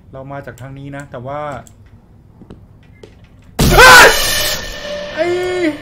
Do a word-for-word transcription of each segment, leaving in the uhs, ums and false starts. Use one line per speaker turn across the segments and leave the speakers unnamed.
เรามาจากทางนี้นะแต่ว่าไอ้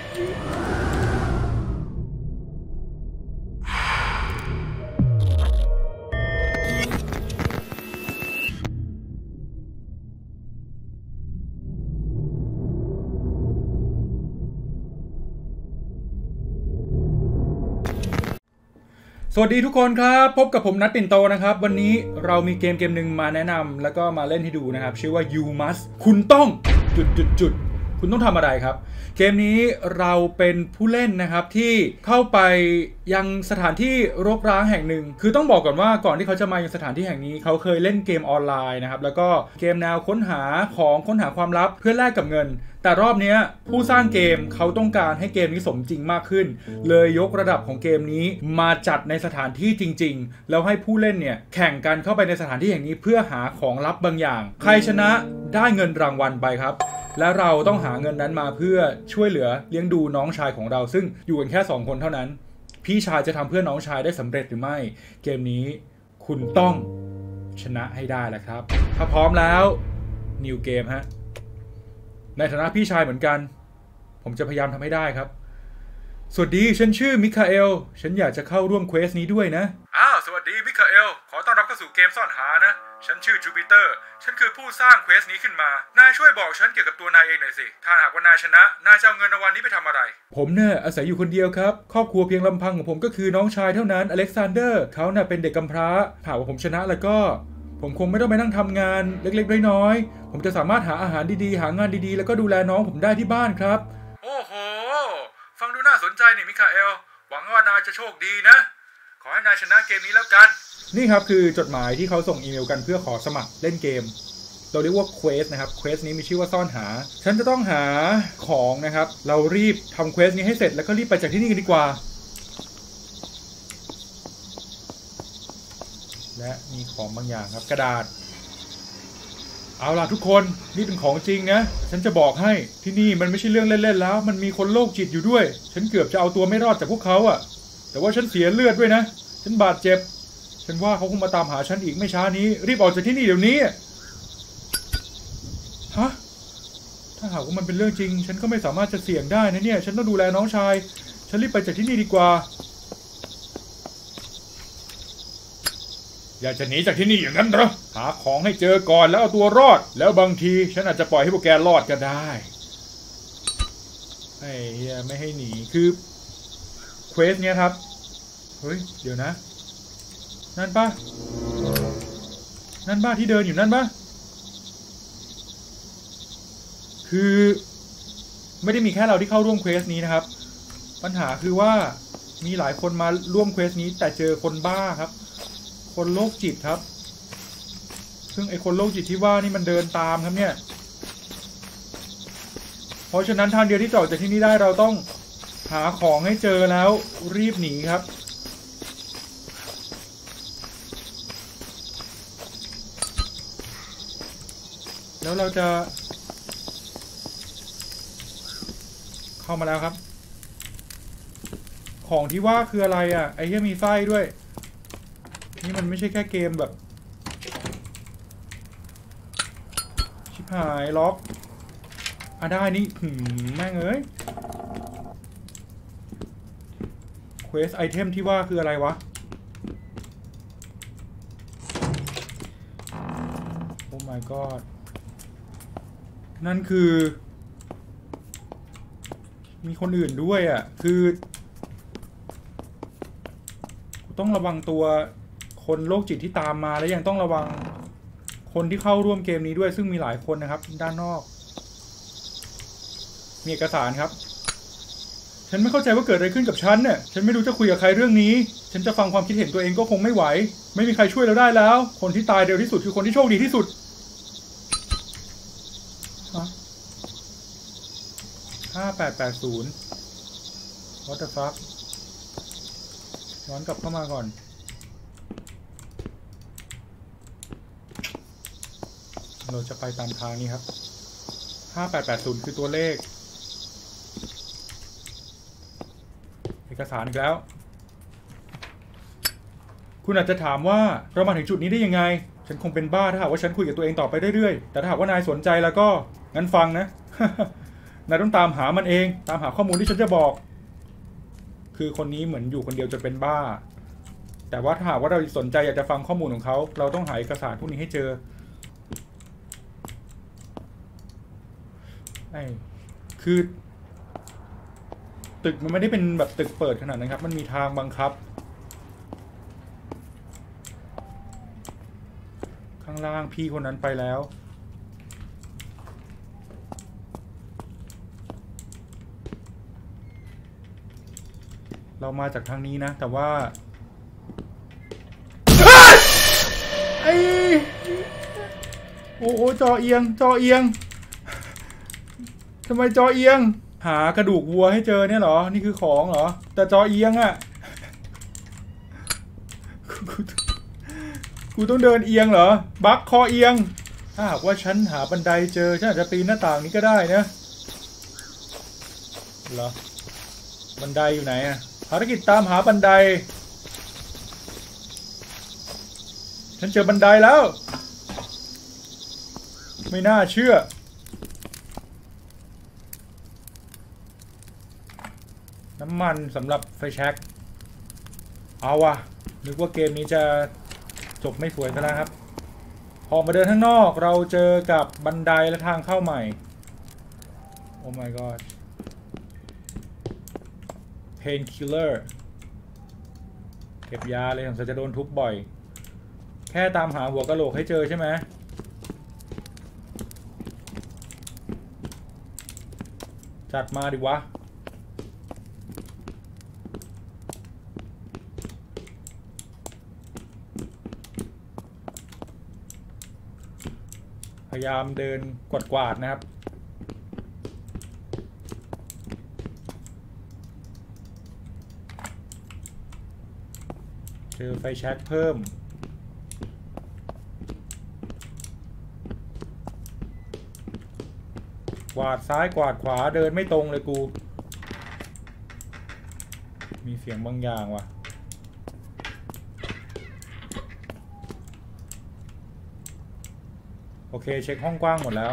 สวัสดีทุกคนครับพบกับผมนัทปิ่นโตนะครับวันนี้เรามีเกมเกมหนึ่งมาแนะนำแล้วก็มาเล่นให้ดูนะครับชื่อว่า You Must คุณต้องจุดจุดจุดคุณต้องทำอะไรครับเกมนี้เราเป็นผู้เล่นนะครับที่เข้าไปยังสถานที่รกร้างแห่งหนึ่งคือต้องบอกก่อนว่าก่อนที่เขาจะมายังสถานที่แห่งนี้เขาเคยเล่นเกมออนไลน์นะครับแล้วก็เกมแนวค้นหาของค้นหาความลับเพื่อแลกกับเงินแต่รอบนี้ผู้สร้างเกมเขาต้องการให้เกมนี้สมจริงมากขึ้นเลยยกระดับของเกมนี้มาจัดในสถานที่จริงๆแล้วให้ผู้เล่นเนี่ยแข่งกันเข้าไปในสถานที่แห่งนี้เพื่อหาของลับบางอย่างใครชนะได้เงินรางวัลไปครับและเราต้องหาเงินนั้นมาเพื่อช่วยเหลือเลี้ยงดูน้องชายของเราซึ่งอยู่กันแค่สองคนเท่านั้นพี่ชายจะทำเพื่อน้องชายได้สำเร็จหรือไม่เกมนี้คุณต้องชนะให้ได้แหละครับถ้าพร้อมแล้วนิวเกมฮะในฐานะพี่ชายเหมือนกันผมจะพยายามทำให้ได้ครับสวัสดีฉันชื่อมิคาเอลฉันอยากจะเข้าร่วมเควสนี้ด้วยนะอ้าวสวัสดีมิคาเอลขอต้อนรับเข้าสู่เกมซ่อนหานะฉันชื่อจูปิเตอร์ฉันคือผู้สร้างเควสนี้ขึ้นมานายช่วยบอกฉันเกี่ยวกับตัวนายเองหน่อยสิถ้าหากว่านายชนะนายจะเอาเงินรางวัลนี้ไปทำอะไรผมเนี่ยอาศัยอยู่คนเดียวครับครอบครัวเพียงลำพังของผมก็คือน้องชายเท่านั้นอเล็กซานเดอร์เขาน่ะเป็นเด็กกำพร้าหากว่าผมชนะแล้วก็ผมคงไม่ต้องไปนั่งทำงานเล็กๆน้อยๆผมจะสามารถหาอาหารดีๆหางานดีๆแล้วก็ดูแลน้องผมได้ที่บ้านครับโอ้โหฟังดูน่าสนใจนี่มิคาเอลหวังว่านายจะโชคดีนะขอให้นายชนะเกมนี้แล้วกันนี่ครับคือจดหมายที่เขาส่งอีเมลกันเพื่อขอสมัครเล่นเกมเราเรียกว่าเควสนะครับเควสนี้มีชื่อว่าซ่อนหาฉันจะต้องหาของนะครับเรารีบทำเควสนี้ให้เสร็จแล้วก็รีบไปจากที่นี่กันดีกว่าและมีของบางอย่างครับกระดาษเอาล่ะทุกคนนี่เป็นของจริงนะฉันจะบอกให้ที่นี่มันไม่ใช่เรื่องเล่นๆแล้วมันมีคนโรคจิตอยู่ด้วยฉันเกือบจะเอาตัวไม่รอดจากพวกเขาอะแต่ว่าฉันเสียเลือดด้วยนะฉันบาดเจ็บฉันว่าเขาคงมาตามหาฉันอีกไม่ช้านี้รีบออกจากที่นี่เดี๋ยวนี้ฮะถ้าหากว่ามันเป็นเรื่องจริงฉันก็ไม่สามารถจะเสี่ยงได้นะเนี่ยฉันต้องดูแลน้องชายฉันรีบไปจากที่นี่ดีกว่าอยากจะหนีจากที่นี่อย่างนั้นเหรอหาของให้เจอก่อนแล้วเอาตัวรอดแล้วบางทีฉันอาจจะปล่อยให้พวกแกรอดก็ได้ไอ้เหี้ยไม่ให้หนีคือเควสเนี้ยครับเฮ้ยเดี๋ยวนะนั่นป่ะนั่นป่ะที่เดินอยู่นั่นป่ะคือไม่ได้มีแค่เราที่เข้าร่วมเควสนี้นะครับปัญหาคือว่ามีหลายคนมาร่วมเควสนี้แต่เจอคนบ้าครับคนโรคจิตครับซึ่งไอคนโรคจิตที่ว่านี่มันเดินตามครับเนี่ยเพราะฉะนั้นทางเดียวที่จะออกจากที่นี่ได้เราต้องหาของให้เจอแล้วรีบหนีครับแล้วเราจะเข้ามาแล้วครับของที่ว่าคืออะไรอ่ะไอ้ที่มีไส้ด้วยนี่มันไม่ใช่แค่เกมแบบชิบหายล็อกอ่ะได้นี่หืมแม่งเอ้ยเควสไอเทมที่ว่าคืออะไรวะโอ้ my god นั่นคือมีคนอื่นด้วยอ่ะคือต้องระวังตัวคนโรคจิตที่ตามมาและยังต้องระวังคนที่เข้าร่วมเกมนี้ด้วยซึ่งมีหลายคนนะครับด้านนอกมีเอกสารครับฉันไม่เข้าใจว่าเกิดอะไรขึ้นกับฉันเนี่ยฉันไม่รู้จะคุยกับใครเรื่องนี้ฉันจะฟังความคิดเห็นตัวเองก็คงไม่ไหวไม่มีใครช่วยเราได้แล้วคนที่ตายเร็วที่สุดคือคนที่โชคดีที่สุดห้าแปดแปดศูนย์ What the fuck ย้อนกลับเข้ามาก่อนเราจะไปตามทางนี้ครับห้าแปดแปดศูนย์คือตัวเลขเอกสารอีกแล้วคุณอาจจะถามว่าเรามาถึงจุดนี้ได้ยังไงฉันคงเป็นบ้าถ้าหากว่าฉันคุยกับตัวเองต่อไปเรื่อยๆแต่ถ้าหากว่านายสนใจแล้วก็งั้นฟังนะ นายต้องตามหามันเองตามหาข้อมูลที่ฉันจะบอกคือคนนี้เหมือนอยู่คนเดียวจนเป็นบ้าแต่ว่าถ้าหากว่าเราสนใจอยากจะฟังข้อมูลของเขาเราต้องหาเอกสารพวกนี้ให้เจอไอ้คือตึกมันไม่ได้เป็นแบบตึกเปิดขนาดนั้นครับมันมีทางบังคับข้างล่างพี่คนนั้นไปแล้วเรามาจากทางนี้นะแต่ว่าไอ้โอ้โหจอเอียงจอเอียงทำไมจอเอียงหากระดูกวัวให้เจอเนี่ยเหรอนี่คือของเหรอแต่จอเอียงอ่ะกูต้องเดินเอียงเหรอบักคอเอียงถ้าหากว่าฉันหาบันไดเจอฉันอาจจะปีนหน้าต่างนี้ก็ได้นะเหรอบันไดอยู่ไหนอะภารกิจตามหาบันไดฉันเจอบันไดแล้วไม่น่าเชื่อน้ำมันสำหรับไฟแช็กเอาวะนึกว่าเกมนี้จะจบไม่สวยซะแล้วครับออกมาเดินข้างนอกเราเจอกับบันไดและทางเข้าใหม่โอ้ my god painkiller เก็บยาเลยผมจะโดนทุบบ่อยแค่ตามหาหัวกะโหลกให้เจอใช่ไหมจัดมาดิวะพยายามเดินกวาดๆนะครับเจอไฟแช็กเพิ่มกวาดซ้ายกวาดขวาเดินไม่ตรงเลยกูมีเสียงบางอย่างว่ะโอเคเช็คห้องกว้างหมดแล้ว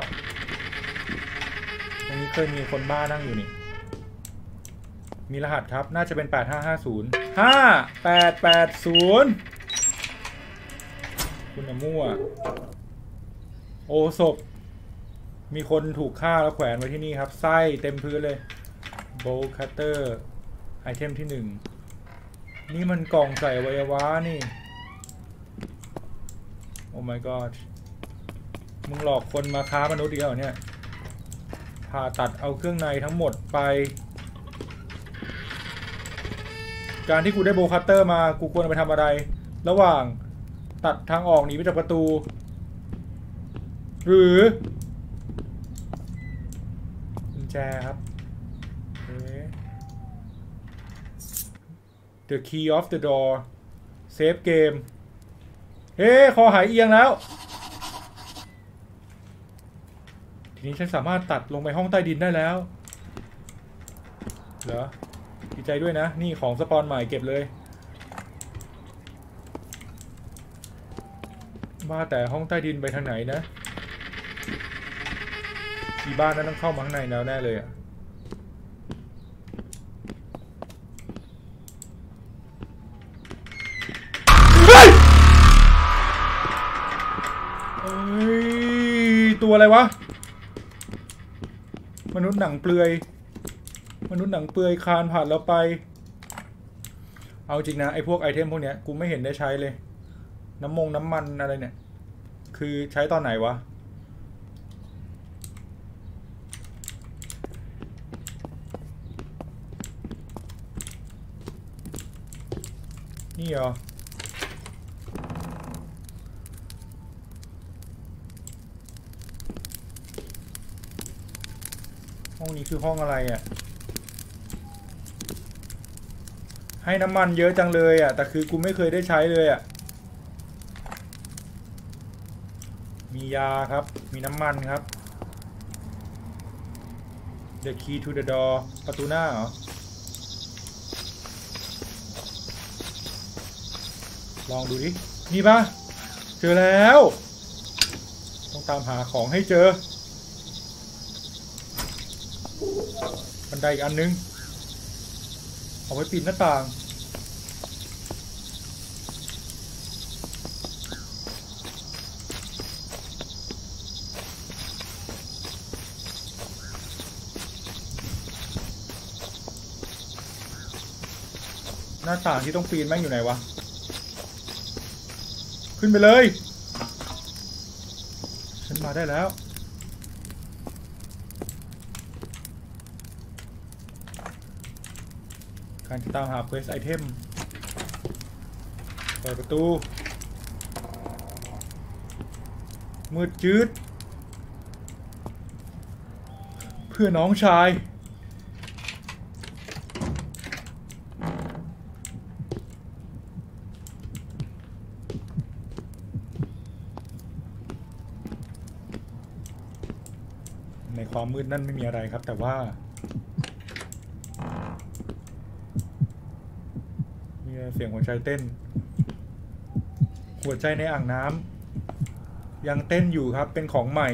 ตรงนี้เคยมีคนบ้านั่งอยู่นี่มีรหัสครับน่าจะเป็นแปดห้าห้าศูนย์ ห้า แปด แปด ศูนย์คุณน่ะมั่วโอศพมีคนถูกฆ่าแล้วแขวนไว้ที่นี่ครับไส้เต็มพื้นเลยโบว์คัตเตอร์ไอเทมที่หนึ่งนี่มันกล่องใส่อวัยวะนี่โอ้ my god มึงหลอกคนมาค้ามนุษย์อีกแล้วเนี่ยผ่าตัดเอาเครื่องในทั้งหมดไปการที่กูได้โบว์คัตเตอร์มากูควรไปทำอะไรระหว่างตัดทางออกหนีไปจากประตูหรือกุญแจครับ The key of the door save game เฮ้คอหายเอียงแล้วทีนี้ฉันสามารถตัดลงไปห้องใต้ดินได้แล้วเหรอดีใจด้วยนะนี่ของสปอนใหม่เก็บเลยว่าแต่ห้องใต้ดินไปทางไหนนะที่บ้านนั้นต้องเข้ามาข้างในแล้วแน่เลยอ่ะเฮ้ยเอ้ยตัวอะไรวะมนุษย์หนังเปลือยมนุษย์หนังเปลือยคานผ่านเราไปเอาจริงนะไอ้พวกไอเทมพวกเนี้ยกูไม่เห็นได้ใช้เลยน้ำมงน้ำมันอะไรเนี่ยคือใช้ตอนไหนวะนี่เหรอห้องนี้คือห้องอะไรอ่ะให้น้ำมันเยอะจังเลยอ่ะแต่คือกูไม่เคยได้ใช้เลยอ่ะมียาครับมีน้ำมันครับ The key to the door ประตูหน้าเหรอลองดูดินี่ปะเจอแล้วต้องตามหาของให้เจอบันไดอีกอันนึงเอาไว้ปีนหน้าต่างหน้าต่างที่ต้องปีนแม่งอยู่ไหนวะขึ้นไปเลยฉันมาได้แล้วการตามหาเควสไอเทมเปิดประตูมืดจืดเพื่อน้องชายในความมืดนั่นไม่มีอะไรครับแต่ว่ามีเสียงหัวใจเต้นหัวใจในอ่างน้ำยังเต้นอยู่ครับเป็นของใหม่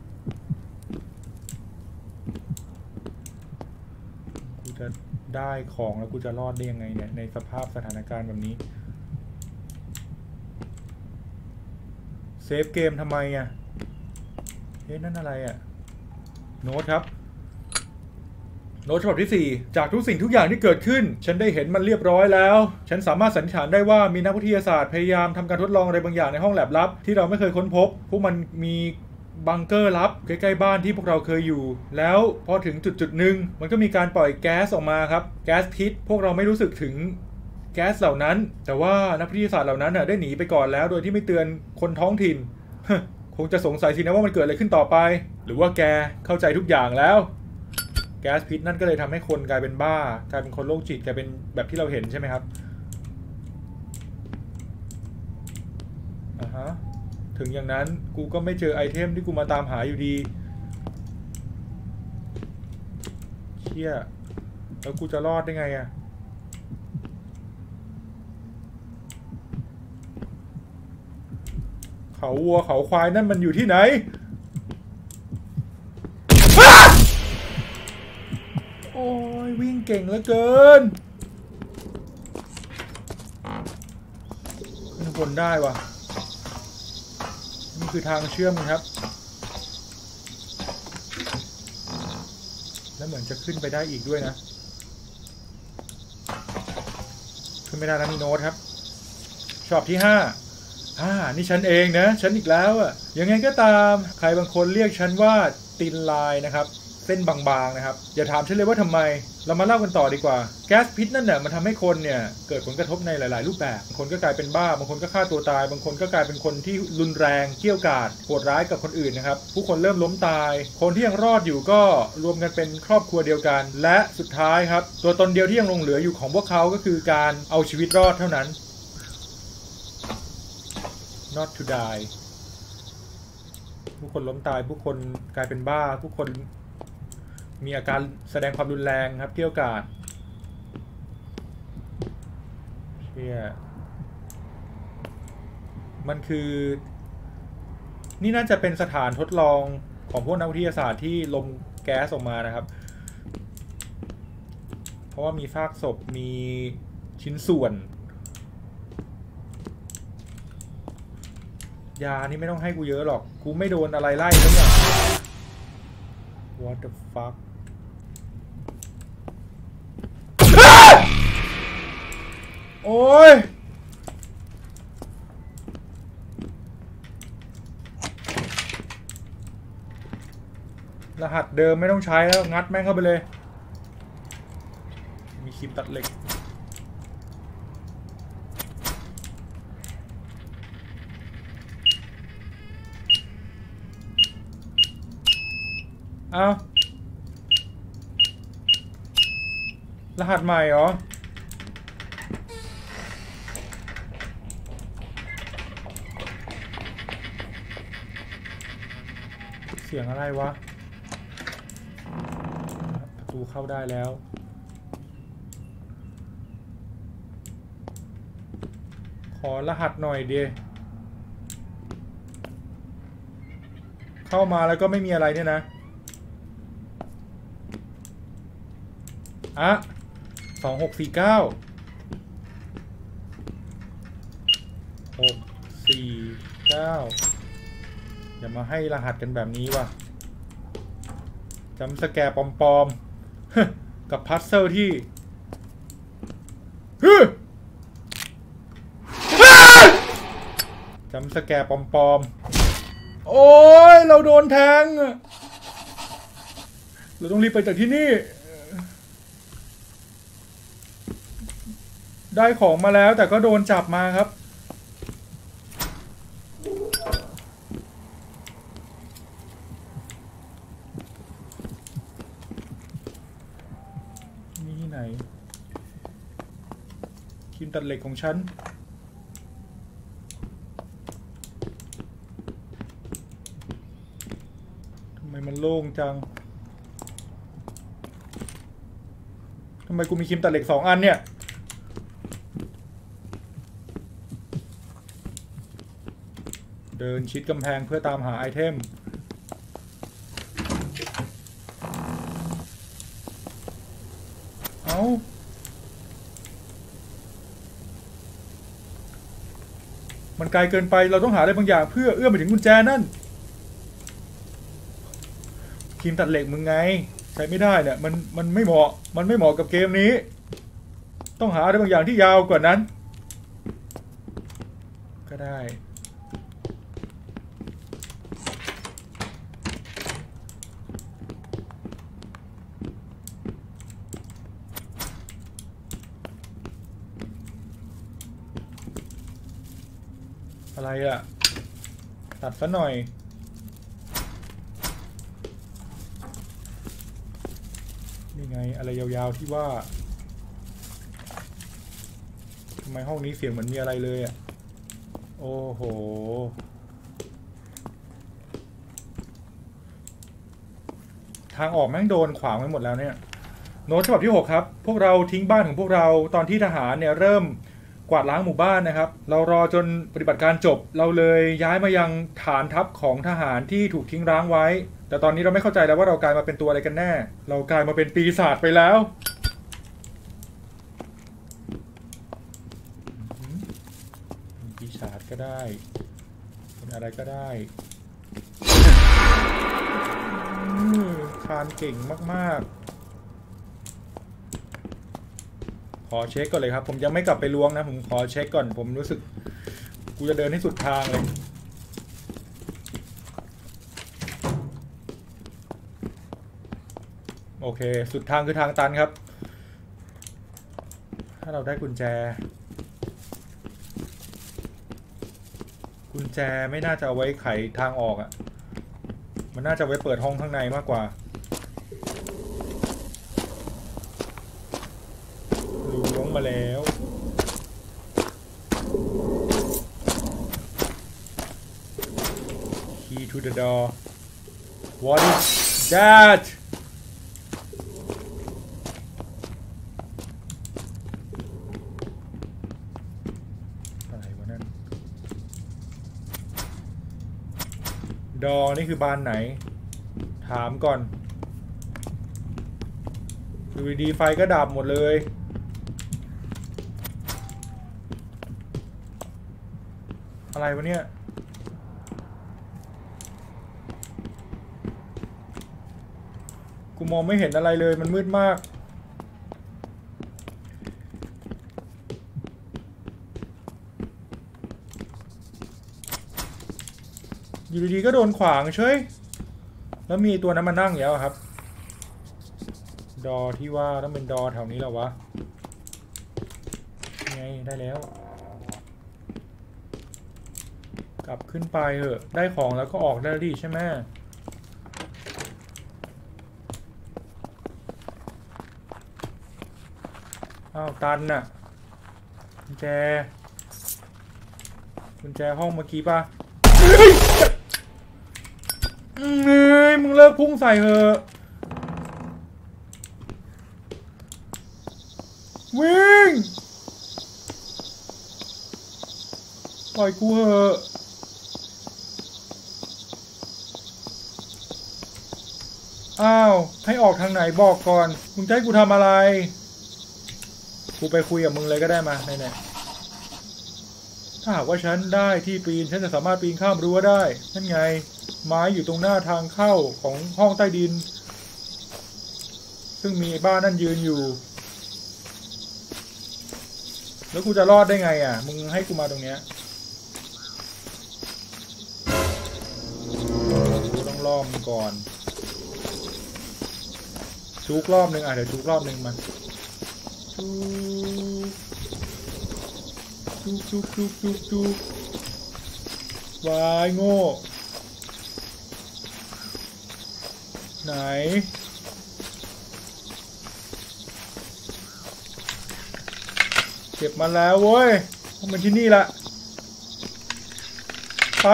กูจะได้ของแล้วกูจะรอดได้ยังไงเนี่ยในสภาพสถานการณ์แบบนี้เซฟเกมทำไมอ่ะเฮ้ยนั่นอะไรอ่ะโน้ตครับโน้ตฉบับที่สี่จากทุกสิ่งทุกอย่างที่เกิดขึ้นฉันได้เห็นมันเรียบร้อยแล้วฉันสามารถสันนิษฐานได้ว่ามีนักวิทยาศาสตร์พยายามทำการทดลองอะไรบางอย่างในห้องแลบลับที่เราไม่เคยค้นพบพวกมันมีบังเกอร์ลับใกล้ๆบ้านที่พวกเราเคยอยู่แล้วพอถึงจุดจุดหนึ่งมันก็มีการปล่อยแก๊สออกมาครับแก๊สพิษพวกเราไม่รู้สึกถึงแก๊สเหล่านั้นแต่ว่านักวิทยาศาสตร์เหล่านั้นน่ะได้หนีไปก่อนแล้วโดยที่ไม่เตือนคนท้องถิ่นคงจะสงสัยสินะว่ามันเกิดอะไรขึ้นต่อไปหรือว่าแกเข้าใจทุกอย่างแล้วแก๊สพิษนั่นก็เลยทำให้คนกลายเป็นบ้ากลายเป็นคนโรคจิตกลายเป็นแบบที่เราเห็นใช่ไหมครับอ่าฮะถึงอย่างนั้นกูก็ไม่เจอไอเทมที่กูมาตามหาอยู่ดีเชี่ยแล้วกูจะรอดได้ไงอะเขาวัวเขาควายนั่นมันอยู่ที่ไหนโอ้ยวิ่งเก่งเหลือเกินขึ้นบนได้ว่ะนี่คือทางเชื่อมครับแล้วเหมือนจะขึ้นไปได้อีกด้วยนะขึ้นไม่ได้แล้วมีโน้ตครับชอบที่ห้าอ่านี่ฉันเองนะฉันอีกแล้วอ่ะยังไงก็ตามใครบางคนเรียกฉันว่าตินไลน์นะครับเส้นบางๆนะครับอย่าถามฉันเลยว่าทำไมเรามาเล่ากันต่อดีกว่าแก๊สพิษนั่นเนี่ยมันทำให้คนเนี่ยเกิดผลกระทบในหลายๆรูปแบบบางคนก็กลายเป็นบ้าบางคนก็ฆ่าตัวตายบางคนก็กลายเป็นคนที่รุนแรงเกี้ยวกาดโหดร้ายกับคนอื่นนะครับผู้คนเริ่มล้มตายคนที่ยังรอดอยู่ก็รวมกันเป็นครอบครัวเดียวกันและสุดท้ายครับตัวตนเดียวที่ยังหลงเหลืออยู่ของพวกเขาก็คือการเอาชีวิตรอดเท่านั้น not to die ผู้คนล้มตายผู้คนกลายเป็นบ้าผู้คนมีอาการแสดงความรุนแรงครับเกี่ยวกาดเชี่ยมันคือนี่น่าจะเป็นสถานทดลองของพวกนักวิทยาศาสตร์ที่ลมแก๊สออกมานะครับเพราะว่ามีซากศพมีชิ้นส่วนยานี่ไม่ต้องให้กูเยอะหรอกกูไม่โดนอะไรไล่แล้วเนี่ย What the fuckโอ้ยรหัสเดิมไม่ต้องใช้แล้วงัดแม่งเข้าไปเลยมีคลิปตัดเหล็กเอารหัสใหม่เหรอเสียงอะไรวะประตูเข้าได้แล้วขอรหัสหน่อยดิเข้ามาแล้วก็ไม่มีอะไรเนี่ยนะอ่ะสองหกสี่เก้าหกสี่เก้าอย่ามาให้รหัสกันแบบนี้ว่ะจำสแกร์ปลอมๆกับพัซเซิลที่จำสแกร์ปลอมๆโอ้ยเราโดนแทงเราต้องรีบไปจากที่นี่ได้ของมาแล้วแต่ก็โดนจับมาครับนี่ที่ไหนครีมตัดเหล็กของฉันทำไมมันโล่งจังทำไมกูมีครีมตัดเหล็กสองอันเนี่ยเดินชิดกำแพงเพื่อตามหาไอเทมเอามันไกลเกินไปเราต้องหาอะไรบางอย่างเพื่อเอื้อมไปถึงกุญแจนั่นครีมตัดเหล็กมึงไงใช้ไม่ได้เนี่ยมันมันไม่เหมาะมันไม่เหมาะกับเกมนี้ต้องหาอะไรบางอย่างที่ยาวกว่านั้นก็ได้อะไรอะตัดซะหน่อยนี่ไงอะไรยาวๆที่ว่าทำไมห้องนี้เสียงเหมือนมีอะไรเลยอะโอ้โหทางออกแม่งโดนขวางไปหมดแล้วเนี่ยโน้ตฉบับที่หกครับพวกเราทิ้งบ้านของพวกเราตอนที่ทหารเนี่ยเริ่มกวาดล้างหมู่บ้านนะครับเรารอจนปฏิบัติการจบเราเลยย้ายมายังฐานทัพของทหารที่ถูกทิ้งร้างไว้แต่ตอนนี้เราไม่เข้าใจแล้วว่าเรากลายมาเป็นตัวอะไรกันแน่เรากลายมาเป็นปีศาจไปแล้วเป็นปีศาจก็ได้เป็นอะไรก็ได้คานเก่งมากๆขอเช็คก่อนเลยครับผมยังไม่กลับไปล้วงนะผมขอเช็คก่อนผมรู้สึกกูจะเดินให้สุดทางเลยโอเคสุดทางคือทางตันครับถ้าเราได้กุญแจกุญแจไม่น่าจะเอาไว้ไขทางออกอ่ะมันน่าจะไว้เปิดห้องข้างในมากกว่าล้วงมาแล้ว Key to the door What is that อะไรวะนั่นดอนี่คือบานไหนถามก่อนดูดีไฟก็ดับหมดเลยอะไรวะเนี่ยกูมองไม่เห็นอะไรเลยมันมืดมากอยู่ดีๆก็โดนขวางเฉยแล้วมีตัวนั้นมานั่งอย่างครับดอที่ว่าต้องเป็นดอแถวนี้แล้ววะไงได้แล้วกลับขึ้นไปเถอะได้ของแล้วก็ออกได้ดิใช่ไหมอ้าวตันน่ะกุญแจกุญแจห้องเมื่อกี้ป่ะเฮ้ยมึงเลิกพุ่งใส่เถอะวิ่งปล่อยกูเถอะอ้าวให้ออกทางไหนบอกก่อนมึงจะให้กูทำอะไรกูไปคุยกับมึงเลยก็ได้มาไหนๆถ้าหากว่าฉันได้ที่ปีนฉันจะสามารถปีนข้ามรั้วได้นั่นไงไม้อยู่ตรงหน้าทางเข้าของห้องใต้ดินซึ่งมีบ้านนั่นยืนอยู่แล้วกูจะรอดได้ไงอ่ะมึงให้กูมาตรงเนี้ยกูต้องรอบมึงก่อนชุกรอบนึงอ่ะเดี๋ยวชุกรอบนึงมาชุกชุกชุกชุกชุกวายโง่ไหนเก็บมาแล้วเว้ยมันที่นี่ละไป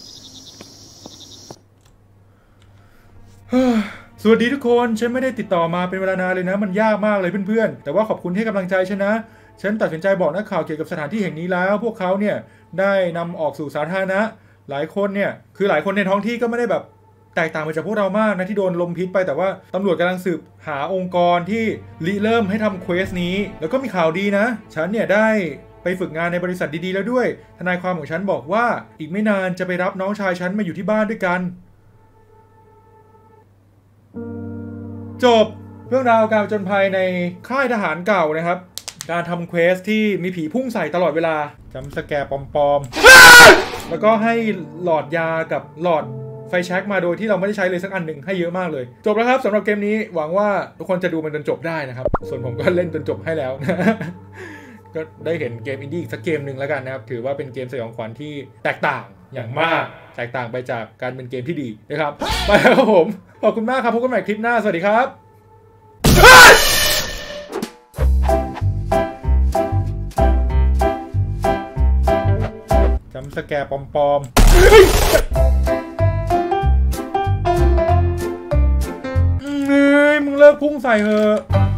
สวัสดีทุกคนฉันไม่ได้ติดต่อมาเป็นเวลานานเลยนะมันยากมากเลยเพื่อนๆแต่ว่าขอบคุณที่กำลังใจฉันนะฉันตัดสินใจบอกนักข่าวเกี่ยวกับสถานที่แห่งนี้แล้วพวกเขาเนี่ยได้นำออกสู่สาธารณะหลายคนเนี่ยคือหลายคนในท้องที่ก็ไม่ได้แบบแตกต่างไปจากพวกเรามากนะที่โดนลมพิษไปแต่ว่าตำรวจกำลังสืบหาองค์กรที่ริเริ่มให้ทำเควสนี้แล้วก็มีข่าวดีนะฉันเนี่ยได้ไปฝึกงานในบริษัทดีๆแล้วด้วยทนายความของฉันบอกว่าอีกไม่นานจะไปรับน้องชายฉันมาอยู่ที่บ้านด้วยกันจบเรื่องราวการผจญภัยในค่ายทหารเก่านะครับการทำเควสที่มีผีพุ่งใส่ตลอดเวลาจำสแกร์ปลอมๆแล้วก็ให้หลอดยากับหลอดไฟแช็กมาโดยที่เราไม่ได้ใช้เลยสักอันหนึ่งให้เยอะมากเลยจบแล้วครับสำหรับเกมนี้หวังว่าทุกคนจะดูมันจนจบได้นะครับส่วนผมก็เล่นจนจบให้แล้วนะก็ได้เห็นเกมอินดี้อีกสักเกมหนึ่งแล้วกันนะครับถือว่าเป็นเกมสยองขวัญที่แตกต่างอย่างมากแตกต่างไปจากการเป็นเกมที่ดีนะครับไปครับผมขอบคุณมากครับพบกันใหม่คลิปหน้าสวัสดีครับจำสแกร์ปลอมๆเฮ้ยมึงเลิกพุ่งใส่เถอะ